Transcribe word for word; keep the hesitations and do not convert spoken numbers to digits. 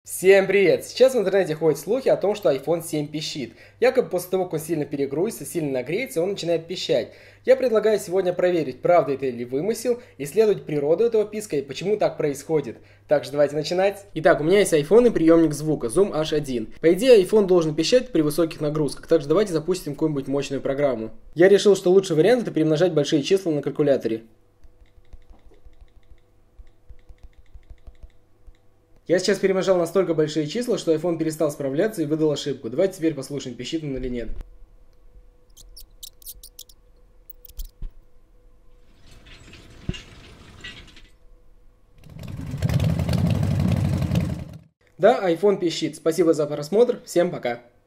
Всем привет! Сейчас в интернете ходят слухи о том, что айфон семь пищит. Якобы после того, как он сильно перегрузится, сильно нагреется, он начинает пищать. Я предлагаю сегодня проверить, правда это или вымысел, исследовать природу этого писка и почему так происходит. Так что давайте начинать. Итак, у меня есть айфон и приемник звука Zoom эйч один. По идее, iPhone должен пищать при высоких нагрузках, так что давайте запустим какую-нибудь мощную программу. Я решил, что лучший вариант это перемножать большие числа на калькуляторе. Я сейчас перемножал настолько большие числа, что iPhone перестал справляться и выдал ошибку. Давайте теперь послушаем, пищит он или нет. Да, iPhone пищит. Спасибо за просмотр. Всем пока.